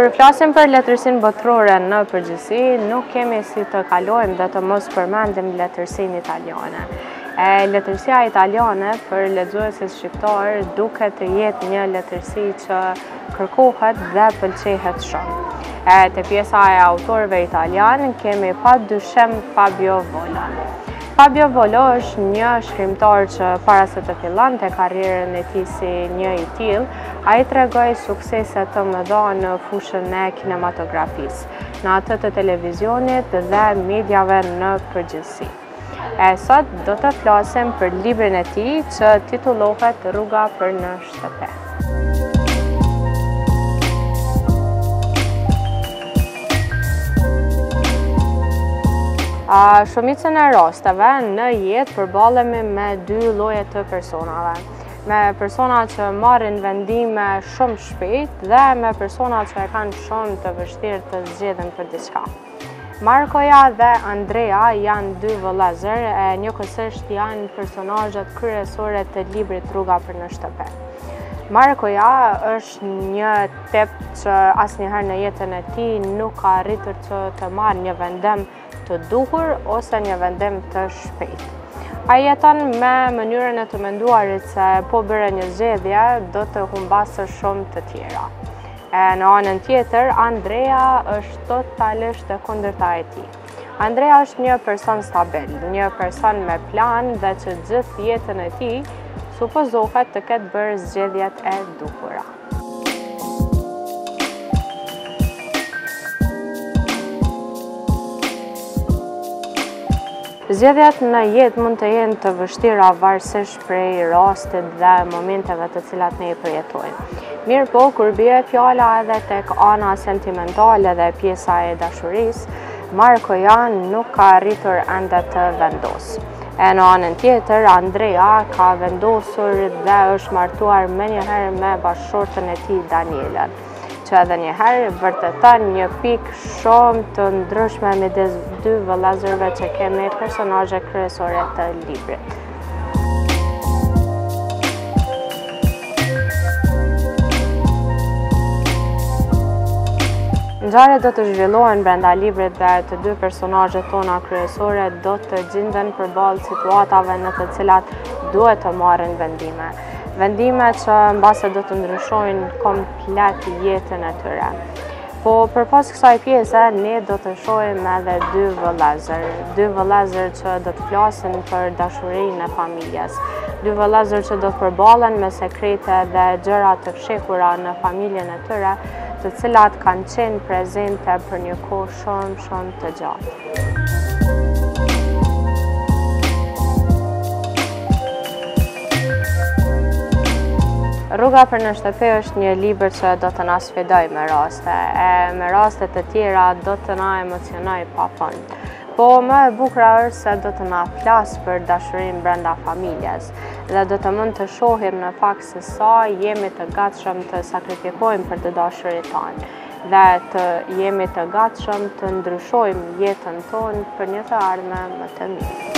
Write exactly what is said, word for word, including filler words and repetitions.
Kur flasim për letërsinë botërore në përgjithësi, nuk kemi si të kalojmë dhe të mos përmendim letërsinë italiane. E letërsia italiane për lexuesit shqiptar duket të jetë një letërsi që kërkohet dhe pëlqehet shumë. E te pjesa e autorëve italian kemi padyshim Fabio Volo. Fabio Volo është një shkrimtar që para se të fillonte karrierën e tij si një i tillë, ai tregoi suksese të mëdha në fushën e kinematografisë, në atë të televizionit dhe mediave në përgjithësi. E sot do të flasim për librin e tij që titullohet Rruga për në shtëpi. A shumicën e rasteve në jetë përballemi me dy lloje të personave. Me persona që marrin vendime shumë shpejt dhe me persona që e kanë shumë të vështirë të zgjedhin për diçka. Markoja dhe Andrea janë dy vëllezër e njëkohësisht janë personazhet kryesorë të librit Rruga për në shtëpi. Markoja është një tip që asnjëherë në jetën e tij nuk ka arritur që të marrë një vendim të duhur ose një vendim të shpejt. Ai jeton me mënyrën e të menduarit se po bëre një zgjedhje do të humbasë shumë të tjera. E në anën tjetër, Andrea është totalisht e kundërta e tij. Andrea është një person stabil, një person me plan dhe që gjithë jetën e tij supozohet të ketë bërë zgjedhjet e duhura. Zgjedhjet në jetë mund të jenë të vështira varësisht prej rastit dhe momenteve të cilat ne i përjetojmë. Mirë po, kur bie fjala edhe tek ana sentimentale dhe pjesa e dashurisë, Markoja nuk ka arritur ende të vendosë. E në anën tjetër, Andrea ka vendosur dhe është martuar menjëherë me bashkëshortën e tij Danielen, që edhe njëherë vërteton një pikë shumë të ndryshme midis dy vëllezërve që kemi personazhe kryesore të librit. Ngjarjet do të zhvillohen brenda librit dhe të dy personazhet tona kryesore do të gjenden përballë situatave në të cilat duhet të marrin vendime. Vendime që mbase do të ndryshojnë komplet jetën e tyre. Po përpas kësaj pjese, ne do të shohim edhe dy vëllezër, dy vëllezër që do të flasin për dashurinë e familjes, dy vëllezër që do të përballen me sekrete dhe gjëra të fshehura në familjen e tyre, të cilat kanë qenë prezente për një kohë shumë shumë të gjatë. Rruga për në shtëpi është një libër që do të na sfidoj me raste, e me raste të tjera do të na emocionoj pafund. Po më e bukur është se do të na flas për dashurinë brenda familjes dhe do të mund të shohim në fakt se sa jemi të gatshëm të sakrifikojmë për të dashurit tonë dhe të jemi të gatshëm të ndryshojmë jetën tonë për një të ardhme më të mirë.